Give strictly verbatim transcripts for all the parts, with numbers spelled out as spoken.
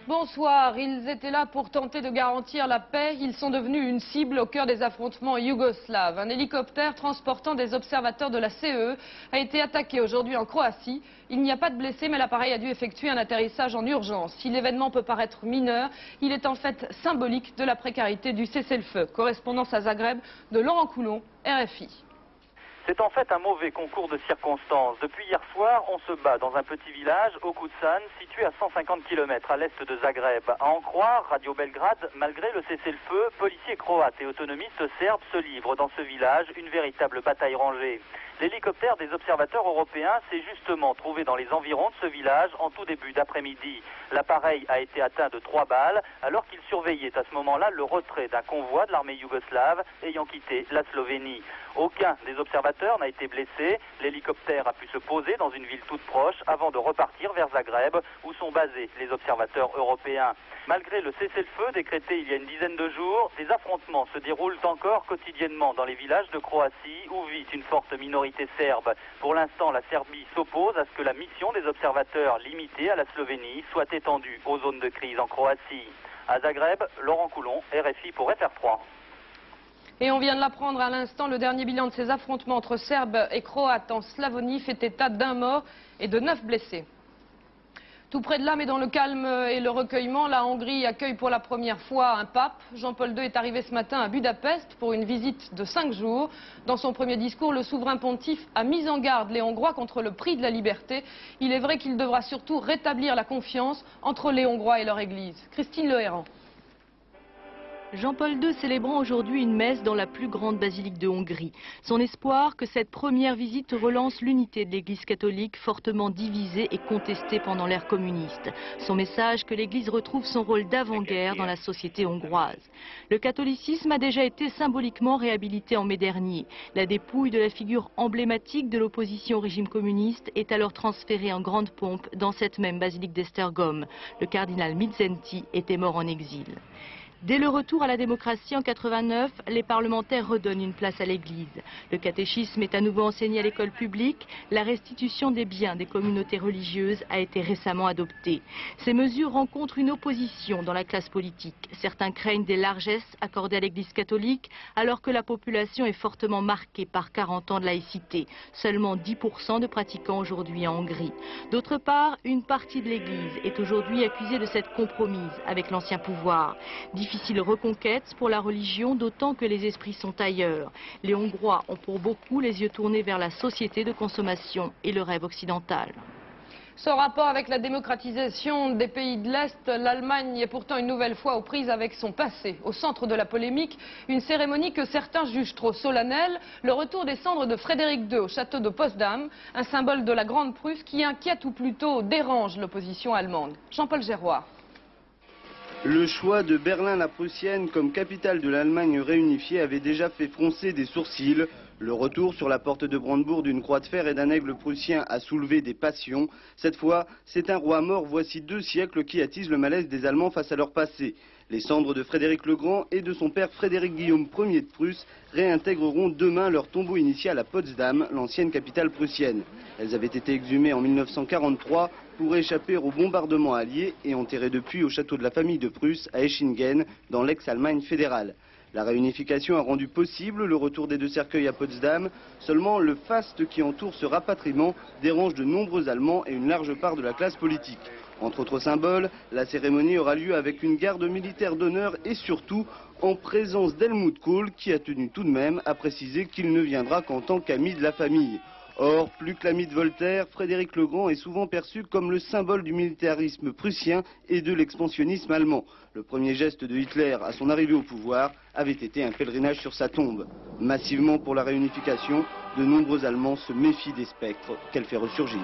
Bonsoir. Ils étaient là pour tenter de garantir la paix. Ils sont devenus une cible au cœur des affrontements yougoslaves. Un hélicoptère transportant des observateurs de la C E E a été attaqué aujourd'hui en Croatie. Il n'y a pas de blessés, mais l'appareil a dû effectuer un atterrissage en urgence. Si l'événement peut paraître mineur, il est en fait symbolique de la précarité du cessez-le-feu. Correspondance à Zagreb de Laurent Coulon, R F I. C'est en fait un mauvais concours de circonstances. Depuis hier soir, on se bat dans un petit village, Okučan, situé à cent cinquante kilomètres à l'est de Zagreb. À en croire Radio Belgrade, malgré le cessez-le-feu, policiers croates et autonomistes serbes se livrent dans ce village une véritable bataille rangée. L'hélicoptère des observateurs européens s'est justement trouvé dans les environs de ce village en tout début d'après-midi. L'appareil a été atteint de trois balles alors qu'il surveillait à ce moment-là le retrait d'un convoi de l'armée yougoslave ayant quitté la Slovénie. Aucun des observateurs n'a été blessé. L'hélicoptère a pu se poser dans une ville toute proche avant de repartir vers Zagreb où sont basés les observateurs européens. Malgré le cessez-le-feu décrété il y a une dizaine de jours, des affrontements se déroulent encore quotidiennement dans les villages de Croatie où vit une forte minorité serbe. Pour l'instant, la Serbie s'oppose à ce que la mission des observateurs limitée à la Slovénie soit étendue aux zones de crise en Croatie. À Zagreb, Laurent Coulon, R F I pour F R trois. Et on vient de l'apprendre à l'instant, le dernier bilan de ces affrontements entre Serbes et Croates en Slavonie fait état d'un mort et de neuf blessés. Tout près de là, mais dans le calme et le recueillement, la Hongrie accueille pour la première fois un pape. Jean-Paul deux est arrivé ce matin à Budapest pour une visite de cinq jours. Dans son premier discours, le souverain pontife a mis en garde les Hongrois contre le prix de la liberté. Il est vrai qu'il devra surtout rétablir la confiance entre les Hongrois et leur Église. Christine Lehéran. Jean-Paul deux célébrant aujourd'hui une messe dans la plus grande basilique de Hongrie. Son espoir que cette première visite relance l'unité de l'Église catholique fortement divisée et contestée pendant l'ère communiste. Son message que l'Église retrouve son rôle d'avant-guerre dans la société hongroise. Le catholicisme a déjà été symboliquement réhabilité en mai dernier. La dépouille de la figure emblématique de l'opposition au régime communiste est alors transférée en grande pompe dans cette même basilique d'Esztergom. Le cardinal Mindszenty était mort en exil. Dès le retour à la démocratie en quatre-vingt-neuf, les parlementaires redonnent une place à l'Église. Le catéchisme est à nouveau enseigné à l'école publique. La restitution des biens des communautés religieuses a été récemment adoptée. Ces mesures rencontrent une opposition dans la classe politique. Certains craignent des largesses accordées à l'Église catholique alors que la population est fortement marquée par quarante ans de laïcité. Seulement dix pour cent de pratiquants aujourd'hui en Hongrie. D'autre part, une partie de l'Église est aujourd'hui accusée de s'être compromise avec l'ancien pouvoir. Difficile reconquête pour la religion, d'autant que les esprits sont ailleurs. Les Hongrois ont pour beaucoup les yeux tournés vers la société de consommation et le rêve occidental. Sans rapport avec la démocratisation des pays de l'Est, l'Allemagne est pourtant une nouvelle fois aux prises avec son passé. Au centre de la polémique, une cérémonie que certains jugent trop solennelle, le retour des cendres de Frédéric deux au château de Potsdam, un symbole de la Grande Prusse qui inquiète ou plutôt dérange l'opposition allemande. Jean-Paul Gérois. Le choix de Berlin la Prussienne comme capitale de l'Allemagne réunifiée avait déjà fait froncer des sourcils. Le retour sur la porte de Brandebourg d'une croix de fer et d'un aigle prussien a soulevé des passions. Cette fois, c'est un roi mort voici deux siècles qui attise le malaise des Allemands face à leur passé. Les cendres de Frédéric le Grand et de son père Frédéric Guillaume Ier de Prusse réintégreront demain leur tombeau initial à Potsdam, l'ancienne capitale prussienne. Elles avaient été exhumées en mille neuf cent quarante-trois pour échapper au bombardement allié et enterrées depuis au château de la famille de Prusse à Eschingen, dans l'ex-Allemagne fédérale. La réunification a rendu possible le retour des deux cercueils à Potsdam. Seulement, le faste qui entoure ce rapatriement dérange de nombreux Allemands et une large part de la classe politique. Entre autres symboles, la cérémonie aura lieu avec une garde militaire d'honneur et surtout en présence d'Helmut Kohl qui a tenu tout de même à préciser qu'il ne viendra qu'en tant qu'ami de la famille. Or, plus que l'ami de Voltaire, Frédéric le Grand est souvent perçu comme le symbole du militarisme prussien et de l'expansionnisme allemand. Le premier geste de Hitler à son arrivée au pouvoir avait été un pèlerinage sur sa tombe. Massivement pour la réunification, de nombreux Allemands se méfient des spectres qu'elle fait ressurgir.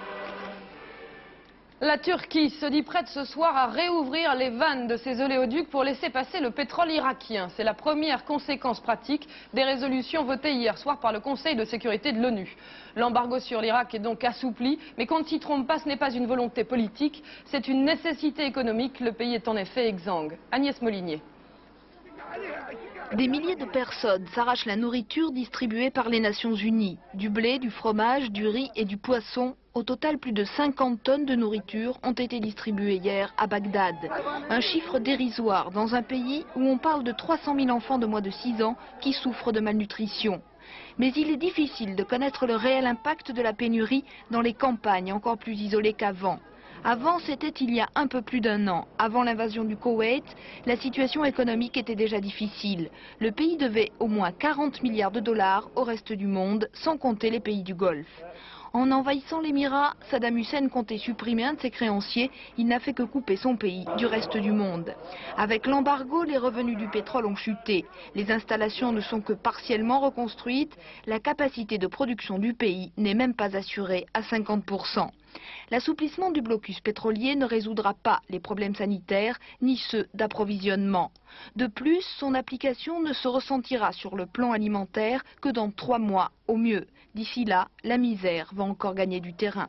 La Turquie se dit prête ce soir à réouvrir les vannes de ses oléoducs pour laisser passer le pétrole irakien. C'est la première conséquence pratique des résolutions votées hier soir par le Conseil de sécurité de l'ONU. L'embargo sur l'Irak est donc assoupli, mais qu'on ne s'y trompe pas, ce n'est pas une volonté politique, c'est une nécessité économique. Le pays est en effet exsangue. Agnès Molinier. Des milliers de personnes s'arrachent la nourriture distribuée par les Nations Unies. Du blé, du fromage, du riz et du poisson. Au total, plus de cinquante tonnes de nourriture ont été distribuées hier à Bagdad. Un chiffre dérisoire dans un pays où on parle de trois cent mille enfants de moins de six ans qui souffrent de malnutrition. Mais il est difficile de connaître le réel impact de la pénurie dans les campagnes encore plus isolées qu'avant. Avant, c'était il y a un peu plus d'un an. Avant l'invasion du Koweït, la situation économique était déjà difficile. Le pays devait au moins quarante milliards de dollars au reste du monde, sans compter les pays du Golfe. En envahissant l'Émirat, Saddam Hussein comptait supprimer un de ses créanciers. Il n'a fait que couper son pays du reste du monde. Avec l'embargo, les revenus du pétrole ont chuté. Les installations ne sont que partiellement reconstruites. La capacité de production du pays n'est même pas assurée à cinquante pour cent. L'assouplissement du blocus pétrolier ne résoudra pas les problèmes sanitaires ni ceux d'approvisionnement. De plus, son application ne se ressentira sur le plan alimentaire que dans trois mois au mieux. D'ici là, la misère va encore gagner du terrain.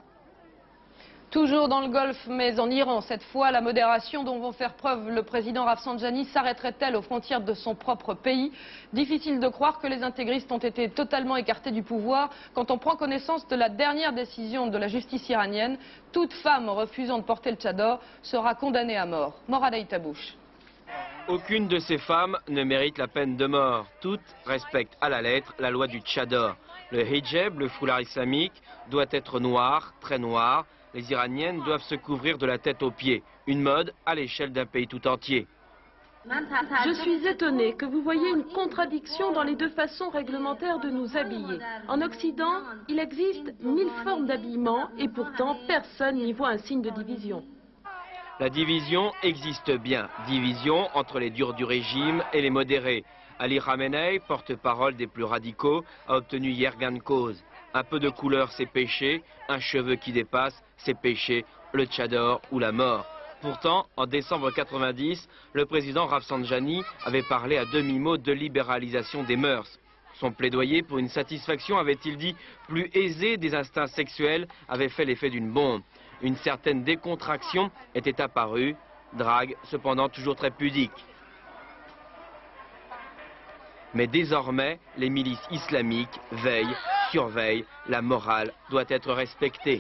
Toujours dans le Golfe, mais en Iran, cette fois, la modération dont vont faire preuve le président Rafsanjani s'arrêterait-elle aux frontières de son propre pays? Difficile de croire que les intégristes ont été totalement écartés du pouvoir quand on prend connaissance de la dernière décision de la justice iranienne. Toute femme refusant de porter le tchador sera condamnée à mort. Morad Aitabouche. Aucune de ces femmes ne mérite la peine de mort. Toutes respectent à la lettre la loi du tchador. Le hijab, le foulard islamique, doit être noir, très noir. Les Iraniennes doivent se couvrir de la tête aux pieds. Une mode à l'échelle d'un pays tout entier. Je suis étonnée que vous voyez une contradiction dans les deux façons réglementaires de nous habiller. En Occident, il existe mille formes d'habillement et pourtant personne n'y voit un signe de division. La division existe bien. Division entre les durs du régime et les modérés. Ali Khamenei, porte-parole des plus radicaux, a obtenu hier gain de cause. Un peu de couleur, c'est péché. Un cheveu qui dépasse, c'est péché. Le tchador ou la mort. Pourtant, en décembre quatre-vingt-dix, le président Rafsanjani avait parlé à demi-mot de libéralisation des mœurs. Son plaidoyer pour une satisfaction, avait-il dit, plus aisée des instincts sexuels, avait fait l'effet d'une bombe. Une certaine décontraction était apparue, drague cependant toujours très pudique. Mais désormais, les milices islamiques veillent, surveillent, la morale doit être respectée.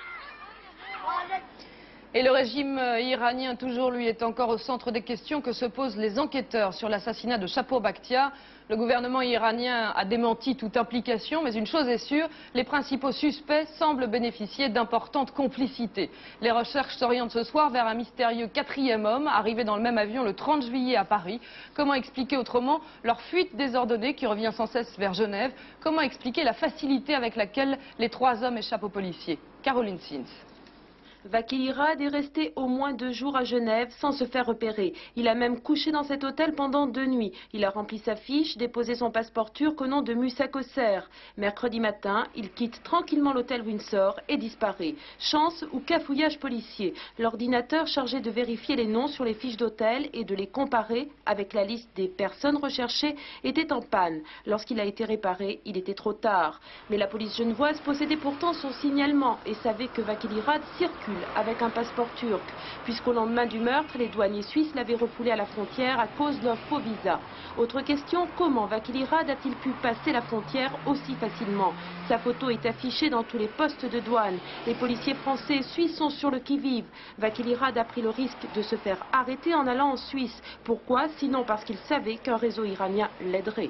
Et le régime iranien, toujours lui, est encore au centre des questions que se posent les enquêteurs sur l'assassinat de Shapur Bakhtiar. Le gouvernement iranien a démenti toute implication, mais une chose est sûre, les principaux suspects semblent bénéficier d'importantes complicités. Les recherches s'orientent ce soir vers un mystérieux quatrième homme, arrivé dans le même avion le trente juillet à Paris. Comment expliquer autrement leur fuite désordonnée qui revient sans cesse vers Genève? Comment expliquer la facilité avec laquelle les trois hommes échappent aux policiers? Caroline Sins. Vakil Irad est resté au moins deux jours à Genève sans se faire repérer. Il a même couché dans cet hôtel pendant deux nuits. Il a rempli sa fiche, déposé son passeport turc au nom de Musa Kosser. Mercredi matin, il quitte tranquillement l'hôtel Windsor et disparaît. Chance ou cafouillage policier. L'ordinateur chargé de vérifier les noms sur les fiches d'hôtel et de les comparer avec la liste des personnes recherchées était en panne. Lorsqu'il a été réparé, il était trop tard. Mais la police genevoise possédait pourtant son signalement et savait que Vakil Irad circule avec un passeport turc, puisqu'au lendemain du meurtre, les douaniers suisses l'avaient refoulé à la frontière à cause d'un faux visa. Autre question, comment Vakil Irad a-t-il pu passer la frontière aussi facilement? Sa photo est affichée dans tous les postes de douane. Les policiers français et suisses sont sur le qui-vive. Vakil Irad a pris le risque de se faire arrêter en allant en Suisse. Pourquoi? Sinon parce qu'il savait qu'un réseau iranien l'aiderait.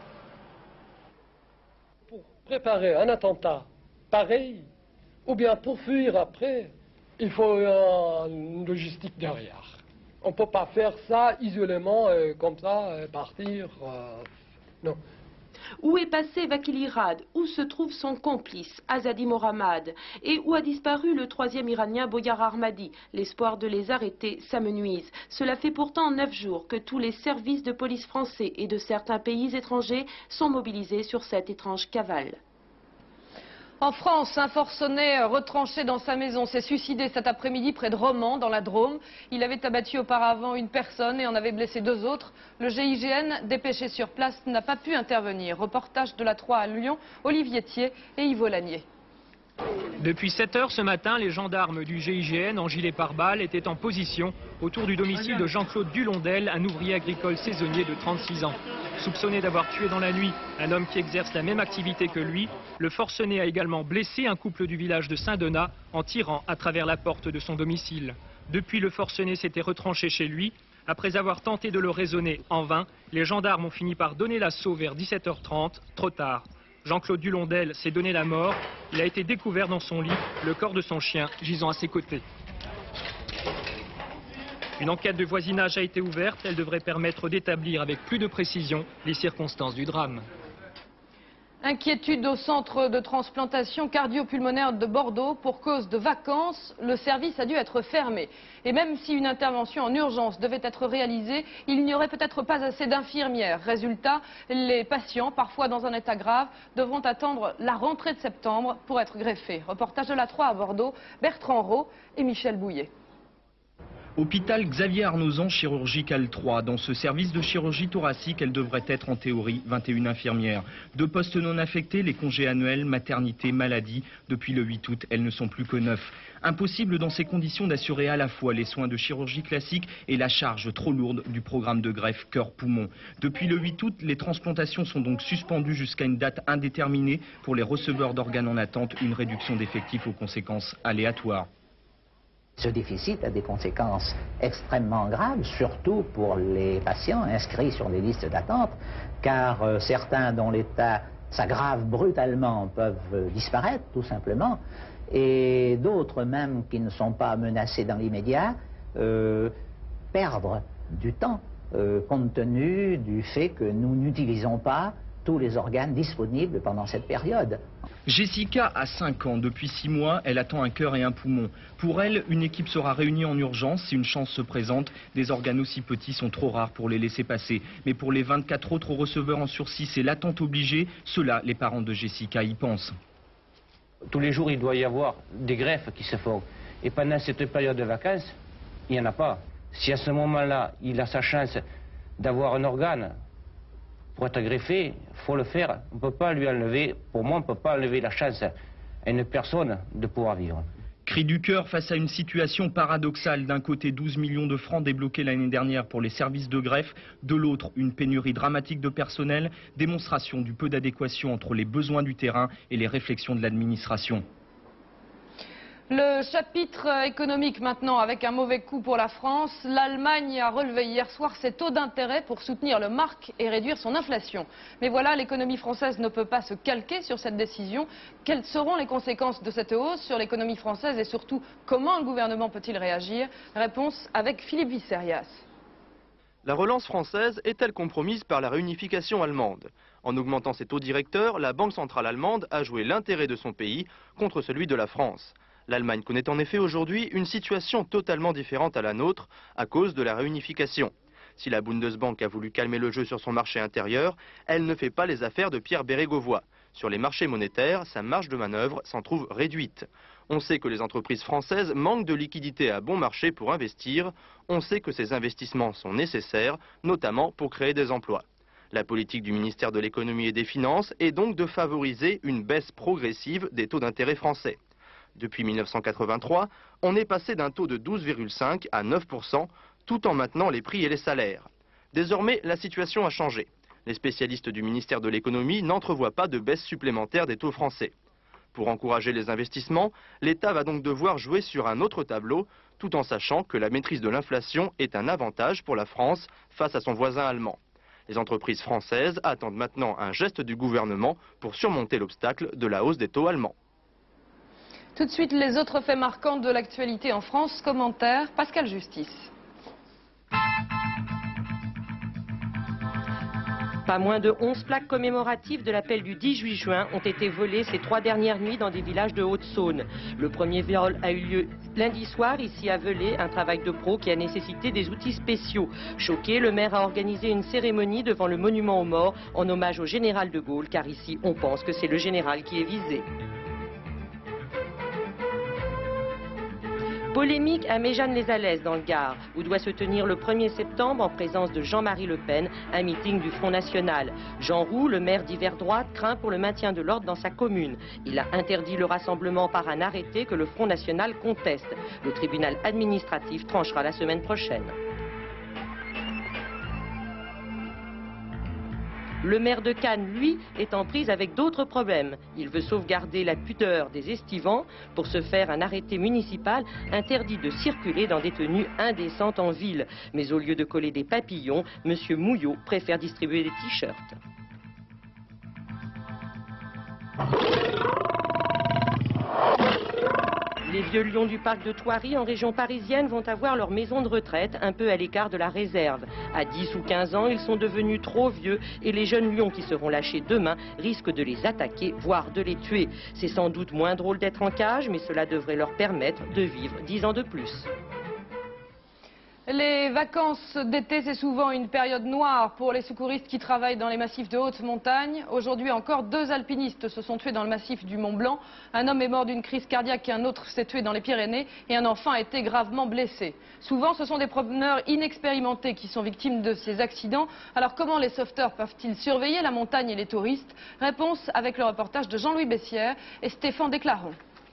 Pour préparer un attentat pareil, ou bien pour fuir après, il faut une logistique derrière. On ne peut pas faire ça isolément, euh, comme ça, euh, partir. Euh, non. Où est passé Vakil Irad? Où se trouve son complice, Azadi Mohammad? Et où a disparu le troisième Iranien, Boyar Ahmadi? L'espoir de les arrêter s'amenuise. Cela fait pourtant neuf jours que tous les services de police français et de certains pays étrangers sont mobilisés sur cette étrange cavale. En France, un forcené retranché dans sa maison s'est suicidé cet après-midi près de Romans, dans la Drôme. Il avait abattu auparavant une personne et en avait blessé deux autres. Le G I G N, dépêché sur place, n'a pas pu intervenir. Reportage de la trois à Lyon, Olivier Thier et Yves Lanier. Depuis sept heures ce matin, les gendarmes du G I G N en gilet pare-balles étaient en position autour du domicile de Jean-Claude Dulondel, un ouvrier agricole saisonnier de trente-six ans. Soupçonné d'avoir tué dans la nuit un homme qui exerce la même activité que lui, le forcené a également blessé un couple du village de Saint-Donat en tirant à travers la porte de son domicile. Depuis, le forcené s'était retranché chez lui. Après avoir tenté de le raisonner en vain, les gendarmes ont fini par donner l'assaut vers dix-sept heures trente, trop tard. Jean-Claude Dulondel s'est donné la mort. Il a été découvert dans son lit, le corps de son chien gisant à ses côtés. Une enquête de voisinage a été ouverte. Elle devrait permettre d'établir avec plus de précision les circonstances du drame. Inquiétude au centre de transplantation cardio-pulmonaire de Bordeaux. Pour cause de vacances, le service a dû être fermé. Et même si une intervention en urgence devait être réalisée, il n'y aurait peut-être pas assez d'infirmières. Résultat, les patients, parfois dans un état grave, devront attendre la rentrée de septembre pour être greffés. Reportage de la trois à Bordeaux, Bertrand Rau et Michel Bouillet. Hôpital Xavier Arnozan, chirurgical trois. Dans ce service de chirurgie thoracique, elle devrait être en théorie vingt et une infirmières. Deux postes non affectés, les congés annuels, maternité, maladie. Depuis le huit août, elles ne sont plus que neuf. Impossible dans ces conditions d'assurer à la fois les soins de chirurgie classique et la charge trop lourde du programme de greffe cœur-poumon. Depuis le huit août, les transplantations sont donc suspendues jusqu'à une date indéterminée. Pour les receveurs d'organes en attente, une réduction d'effectifs aux conséquences aléatoires. Ce déficit a des conséquences extrêmement graves, surtout pour les patients inscrits sur les listes d'attente, car euh, certains dont l'état s'aggrave brutalement peuvent euh, disparaître tout simplement, et d'autres même qui ne sont pas menacés dans l'immédiat euh, perdre du temps, euh, compte tenu du fait que nous n'utilisons pas tous les organes disponibles pendant cette période. Jessica a cinq ans. Depuis six mois, elle attend un cœur et un poumon. Pour elle, une équipe sera réunie en urgence si une chance se présente. Des organes aussi petits sont trop rares pour les laisser passer. Mais pour les vingt-quatre autres receveurs en sursis, c'est l'attente obligée. Cela, les parents de Jessica y pensent. Tous les jours, il doit y avoir des greffes qui se font. Et pendant cette période de vacances, il n'y en a pas. Si à ce moment-là, il a sa chance d'avoir un organe pour être greffé, il faut le faire. On ne peut pas lui enlever, pour moi, on ne peut pas enlever la chance à une personne de pouvoir vivre. Cri du cœur face à une situation paradoxale. D'un côté, douze millions de francs débloqués l'année dernière pour les services de greffe. De l'autre, une pénurie dramatique de personnel. Démonstration du peu d'adéquation entre les besoins du terrain et les réflexions de l'administration. Le chapitre économique maintenant, avec un mauvais coup pour la France. L'Allemagne a relevé hier soir ses taux d'intérêt pour soutenir le mark et réduire son inflation. Mais voilà, l'économie française ne peut pas se calquer sur cette décision. Quelles seront les conséquences de cette hausse sur l'économie française et surtout, comment le gouvernement peut-il réagir? Réponse avec Philippe Visserias. La relance française est-elle compromise par la réunification allemande? En augmentant ses taux directeurs, la Banque centrale allemande a joué l'intérêt de son pays contre celui de la France. L'Allemagne connaît en effet aujourd'hui une situation totalement différente à la nôtre à cause de la réunification. Si la Bundesbank a voulu calmer le jeu sur son marché intérieur, elle ne fait pas les affaires de Pierre Bérégovoy. Sur les marchés monétaires, sa marge de manœuvre s'en trouve réduite. On sait que les entreprises françaises manquent de liquidités à bon marché pour investir. On sait que ces investissements sont nécessaires, notamment pour créer des emplois. La politique du ministère de l'économie et des finances est donc de favoriser une baisse progressive des taux d'intérêt français. Depuis mille neuf cent quatre-vingt-trois, on est passé d'un taux de douze virgule cinq à neuf pour cent, tout en maintenant les prix et les salaires. Désormais, la situation a changé. Les spécialistes du ministère de l'économie n'entrevoient pas de baisse supplémentaire des taux français. Pour encourager les investissements, l'État va donc devoir jouer sur un autre tableau, tout en sachant que la maîtrise de l'inflation est un avantage pour la France face à son voisin allemand. Les entreprises françaises attendent maintenant un geste du gouvernement pour surmonter l'obstacle de la hausse des taux allemands. Tout de suite, les autres faits marquants de l'actualité en France. Commentaire, Pascal Justice. Pas moins de onze plaques commémoratives de l'appel du dix-huit juin ont été volées ces trois dernières nuits dans des villages de Haute-Saône. Le premier vol a eu lieu lundi soir ici à Velay, un travail de pro qui a nécessité des outils spéciaux. Choqué, le maire a organisé une cérémonie devant le monument aux morts en hommage au général de Gaulle, car ici on pense que c'est le général qui est visé. Polémique à Méjeanne-les-Alaises dans le Gard, où doit se tenir le premier septembre en présence de Jean-Marie Le Pen, un meeting du Front National. Jean Roux, le maire d'hiver droite, craint pour le maintien de l'ordre dans sa commune. Il a interdit le rassemblement par un arrêté que le Front National conteste. Le tribunal administratif tranchera la semaine prochaine. Le maire de Cannes, lui, est en prise avec d'autres problèmes. Il veut sauvegarder la pudeur des estivants. Pour ce faire, un arrêté municipal interdit de circuler dans des tenues indécentes en ville. Mais au lieu de coller des papillons, M. Mouillot préfère distribuer des t-shirts. Les vieux lions du parc de Thoiry, en région parisienne, vont avoir leur maison de retraite un peu à l'écart de la réserve. À dix ou quinze ans, ils sont devenus trop vieux et les jeunes lions qui seront lâchés demain risquent de les attaquer, voire de les tuer. C'est sans doute moins drôle d'être en cage, mais cela devrait leur permettre de vivre dix ans de plus. Les vacances d'été, c'est souvent une période noire pour les secouristes qui travaillent dans les massifs de haute montagne. Aujourd'hui encore, deux alpinistes se sont tués dans le massif du Mont Blanc. Un homme est mort d'une crise cardiaque et un autre s'est tué dans les Pyrénées. Et un enfant a été gravement blessé. Souvent, ce sont des promeneurs inexpérimentés qui sont victimes de ces accidents. Alors comment les sauveteurs peuvent-ils surveiller la montagne et les touristes? Réponse avec le reportage de Jean-Louis Bessières et Stéphane Desclarons.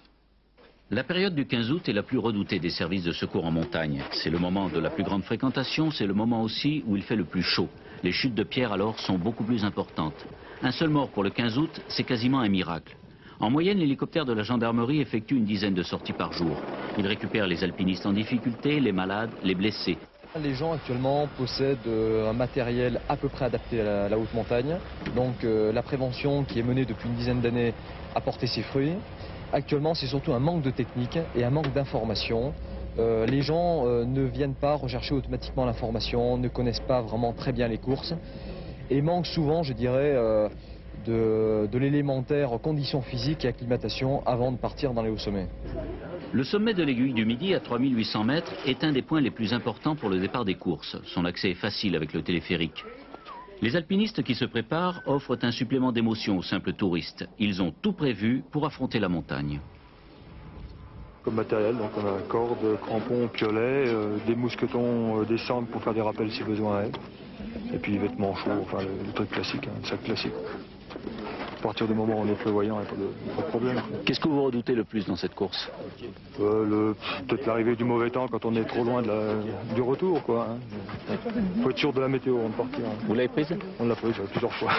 La période du quinze août est la plus redoutée des services de secours en montagne. C'est le moment de la plus grande fréquentation, c'est le moment aussi où il fait le plus chaud. Les chutes de pierres alors sont beaucoup plus importantes. Un seul mort pour le quinze août, c'est quasiment un miracle. En moyenne, l'hélicoptère de la gendarmerie effectue une dizaine de sorties par jour. Il récupère les alpinistes en difficulté, les malades, les blessés. Les gens actuellement possèdent un matériel à peu près adapté à la, à la haute montagne. Donc euh, la prévention qui est menée depuis une dizaine d'années a porté ses fruits. Actuellement, c'est surtout un manque de technique et un manque d'information. Euh, les gens euh, ne viennent pas rechercher automatiquement l'information, ne connaissent pas vraiment très bien les courses et manquent souvent, je dirais, euh, de, de l'élémentaire conditions physiques et acclimatation avant de partir dans les hauts sommets. Le sommet de l'Aiguille du Midi, à trois mille huit cents mètres, est un des points les plus importants pour le départ des courses. Son accès est facile avec le téléphérique. Les alpinistes qui se préparent offrent un supplément d'émotion aux simples touristes. Ils ont tout prévu pour affronter la montagne. Comme matériel, donc on a cordes, crampons, piolets, euh, des mousquetons, euh, des sangles pour faire des rappels si besoin est. Et puis vêtements chauds, enfin le, le truc classique, hein, le sac classique. À partir du moment où on est prévoyant, il n'y a pas de, pas de problème. Qu'est-ce que vous redoutez le plus dans cette course? euh, Peut-être l'arrivée du mauvais temps quand on est trop loin de la, du retour, quoi. Il hein. faut être sûr de la météo avant de partir. Hein. Vous l'avez prise? On l'a prise plusieurs fois.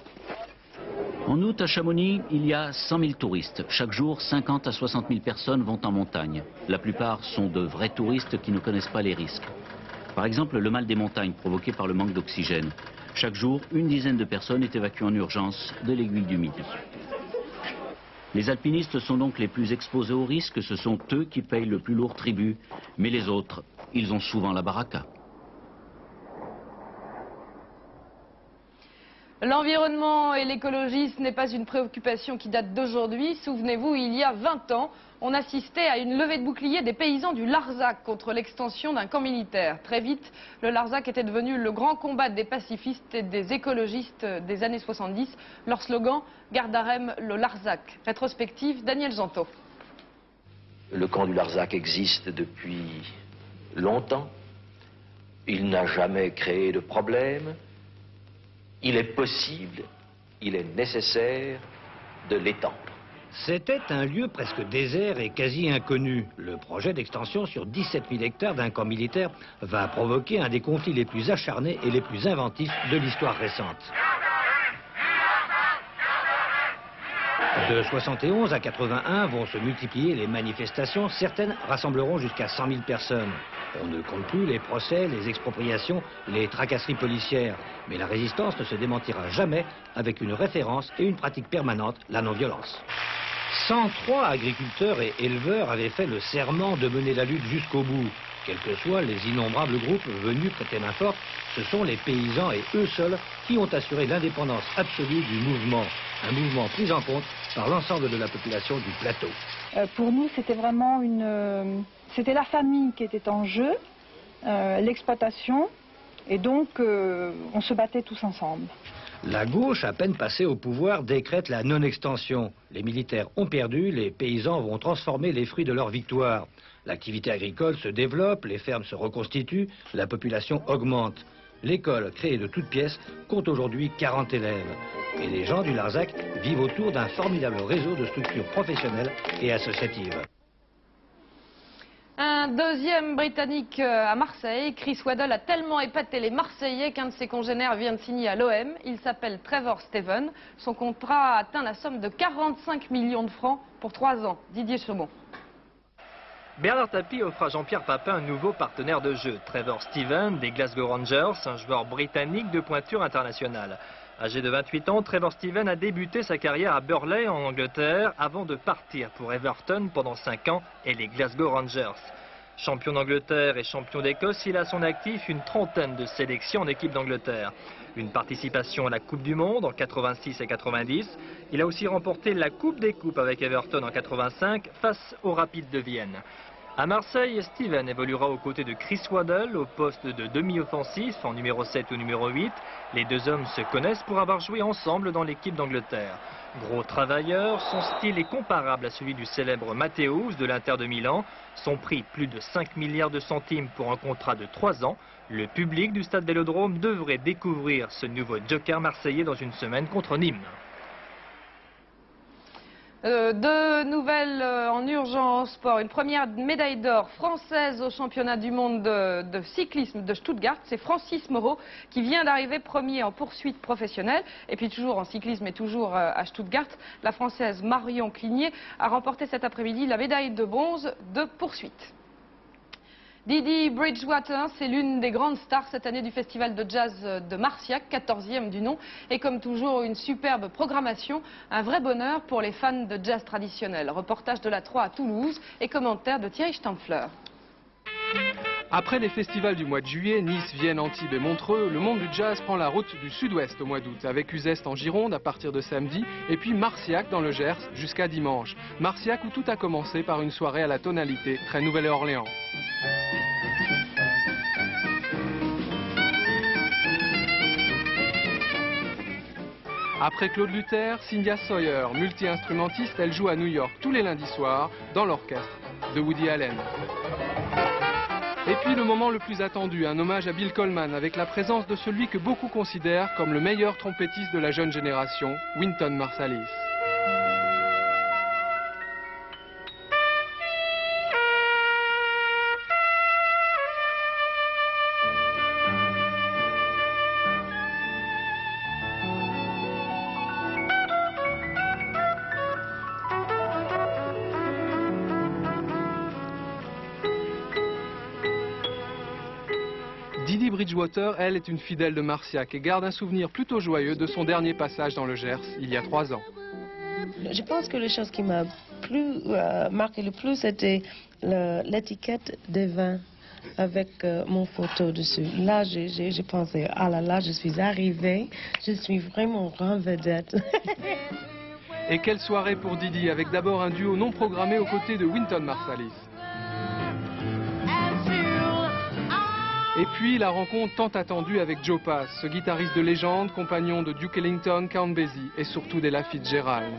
En août, à Chamonix, il y a cent mille touristes. Chaque jour, cinquante à soixante mille personnes vont en montagne. La plupart sont de vrais touristes qui ne connaissent pas les risques. Par exemple, le mal des montagnes provoqué par le manque d'oxygène. Chaque jour, une dizaine de personnes est évacuée en urgence de l'Aiguille du Midi. Les alpinistes sont donc les plus exposés aux risques, ce sont eux qui payent le plus lourd tribut. Mais les autres, ils ont souvent la baraka. L'environnement et l'écologie, ce n'est pas une préoccupation qui date d'aujourd'hui. Souvenez-vous, il y a vingt ans, on assistait à une levée de bouclier des paysans du Larzac contre l'extension d'un camp militaire. Très vite, le Larzac était devenu le grand combat des pacifistes et des écologistes des années soixante-dix. Leur slogan, Gardarem le Larzac. Rétrospective, Daniel Jantot. Le camp du Larzac existe depuis longtemps. Il n'a jamais créé de problème. Il est possible, il est nécessaire de l'étendre. C'était un lieu presque désert et quasi inconnu. Le projet d'extension sur dix-sept mille hectares d'un camp militaire va provoquer un des conflits les plus acharnés et les plus inventifs de l'histoire récente. De soixante et onze à quatre-vingt-un vont se multiplier les manifestations. Certaines rassembleront jusqu'à cent mille personnes. On ne compte plus les procès, les expropriations, les tracasseries policières. Mais la résistance ne se démentira jamais avec une référence et une pratique permanente, la non-violence. cent trois agriculteurs et éleveurs avaient fait le serment de mener la lutte jusqu'au bout. Quels que soient les innombrables groupes venus prêter main forte, ce sont les paysans et eux seuls qui ont assuré l'indépendance absolue du mouvement. Un mouvement pris en compte par l'ensemble de la population du plateau. Euh, pour nous, c'était vraiment une... Euh, c'était la famille qui était en jeu, euh, l'exploitation, et donc euh, on se battait tous ensemble. La gauche, à peine passée au pouvoir, décrète la non-extension. Les militaires ont perdu, les paysans vont transformer les fruits de leur victoire. L'activité agricole se développe, les fermes se reconstituent, la population augmente. L'école, créée de toutes pièces, compte aujourd'hui quarante élèves. Et les gens du Larzac vivent autour d'un formidable réseau de structures professionnelles et associatives. Un deuxième Britannique à Marseille, Chris Waddle, a tellement épaté les Marseillais qu'un de ses congénères vient de signer à l'O M. Il s'appelle Trevor Steven. Son contrat a atteint la somme de quarante-cinq millions de francs pour trois ans. Didier Chaumont. Bernard Tapie offre à Jean-Pierre Papin un nouveau partenaire de jeu. Trevor Steven des Glasgow Rangers, un joueur britannique de pointure internationale. Âgé de vingt-huit ans, Trevor Steven a débuté sa carrière à Burley en Angleterre avant de partir pour Everton pendant cinq ans et les Glasgow Rangers. Champion d'Angleterre et champion d'Écosse, il a à son actif une trentaine de sélections en équipe d'Angleterre. Une participation à la Coupe du Monde en quatre-vingt-six et quatre-vingt-dix. Il a aussi remporté la Coupe des Coupes avec Everton en quatre-vingt-cinq face au Rapid de Vienne. À Marseille, Steven évoluera aux côtés de Chris Waddle au poste de demi-offensif en numéro sept ou numéro huit. Les deux hommes se connaissent pour avoir joué ensemble dans l'équipe d'Angleterre. Gros travailleur, son style est comparable à celui du célèbre Matthäus de l'Inter de Milan. Son prix, plus de cinq milliards de centimes pour un contrat de trois ans. Le public du stade Vélodrome devrait découvrir ce nouveau joker marseillais dans une semaine contre Nîmes. Euh, deux nouvelles euh, en urgence sport. Une première médaille d'or française au championnat du monde de, de cyclisme de Stuttgart. C'est Francis Moreau qui vient d'arriver premier en poursuite professionnelle. Et puis toujours en cyclisme et toujours euh, à Stuttgart, la française Marion Cligné a remporté cet après-midi la médaille de bronze de poursuite. Didi Bridgewater, c'est l'une des grandes stars cette année du festival de jazz de Marciac, quatorzième du nom. Et comme toujours, une superbe programmation, un vrai bonheur pour les fans de jazz traditionnel. Reportage de la trois à Toulouse et commentaire de Thierry Stampfler. Après les festivals du mois de juillet, Nice, Vienne, Antibes et Montreux, le monde du jazz prend la route du sud-ouest au mois d'août, avec Uzès en Gironde à partir de samedi, et puis Marciac dans le Gers jusqu'à dimanche. Marciac où tout a commencé par une soirée à la tonalité, très Nouvelle-Orléans. Après Claude Luther, Cynthia Sawyer, multi-instrumentiste, elle joue à New York tous les lundis soirs dans l'orchestre de Woody Allen. Et puis le moment le plus attendu, un hommage à Bill Coleman avec la présence de celui que beaucoup considèrent comme le meilleur trompettiste de la jeune génération, Wynton Marsalis. Didi Bridgewater, elle, est une fidèle de Marciac et garde un souvenir plutôt joyeux de son dernier passage dans le Gers, il y a trois ans. Je pense que la chose qui m'a plus euh, marqué le plus, c'était l'étiquette des vins avec euh, mon photo dessus. Là, j'ai pensé, ah là là, je suis arrivée, je suis vraiment grande vedette. Et quelle soirée pour Didi, avec d'abord un duo non programmé aux côtés de Wynton Marsalis. Et puis la rencontre tant attendue avec Joe Pass, ce guitariste de légende, compagnon de Duke Ellington, Count Basie et surtout d'Ella Fitzgerald.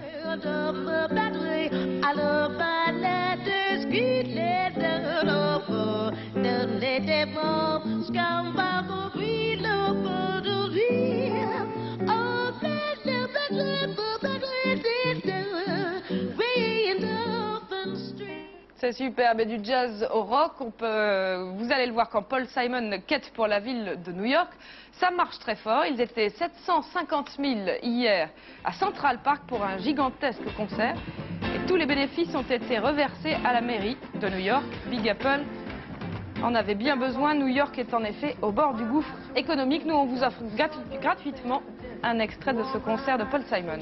C'est superbe, et du jazz au rock, on peut, vous allez le voir quand Paul Simon quête pour la ville de New York, ça marche très fort. Ils étaient sept cent cinquante mille hier à Central Park pour un gigantesque concert et tous les bénéfices ont été reversés à la mairie de New York. Big Apple en avait bien besoin. New York est en effet au bord du gouffre économique. Nous, on vous offre gratuitement un extrait de ce concert de Paul Simon.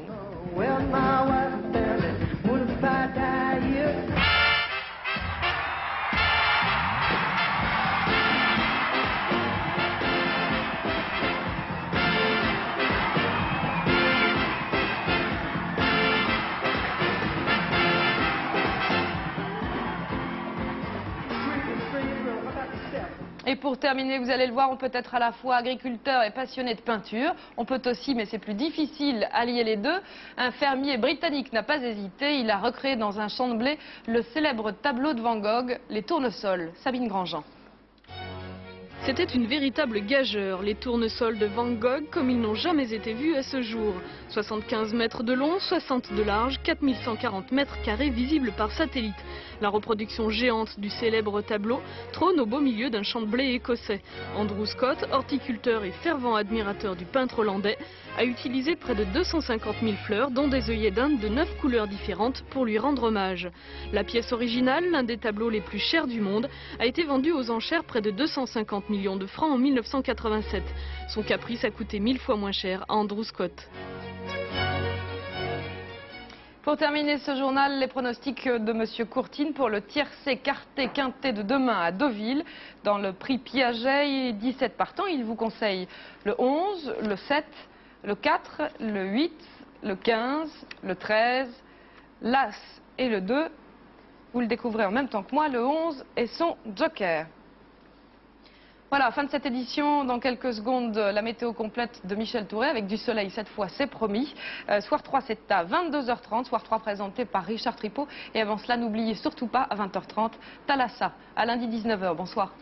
Et pour terminer, vous allez le voir, on peut être à la fois agriculteur et passionné de peinture. On peut aussi, mais c'est plus difficile, allier les deux. Un fermier britannique n'a pas hésité. Il a recréé dans un champ de blé le célèbre tableau de Van Gogh, Les Tournesols. Sabine Grandjean. C'était une véritable gageure, les tournesols de Van Gogh comme ils n'ont jamais été vus à ce jour. soixante-quinze mètres de long, soixante de large, quatre mille cent quarante mètres carrés visibles par satellite. La reproduction géante du célèbre tableau trône au beau milieu d'un champ de blé écossais. Andrew Scott, horticulteur et fervent admirateur du peintre hollandais, a utilisé près de deux cent cinquante mille fleurs, dont des œillets d'Inde de neuf couleurs différentes, pour lui rendre hommage. La pièce originale, l'un des tableaux les plus chers du monde, a été vendue aux enchères près de deux cent cinquante millions de francs en mille neuf cent quatre-vingt-sept. Son caprice a coûté mille fois moins cher à Andrew Scott. Pour terminer ce journal, les pronostics de Monsieur Courtine pour le tiercé quarté quinté de demain à Deauville. Dans le prix Piaget, dix-sept partants, il vous conseille le onze, le sept, le quatre, le huit, le quinze, le treize, l'As et le deux. Vous le découvrez en même temps que moi, le onze et son joker. Voilà, fin de cette édition. Dans quelques secondes, la météo complète de Michel Touré avec du soleil cette fois, c'est promis. Euh, soir trois, c'est à vingt-deux heures trente. Soir trois présenté par Richard Tripot. Et avant cela, n'oubliez surtout pas, à vingt heures trente, Thalassa. À lundi dix-neuf heures. Bonsoir.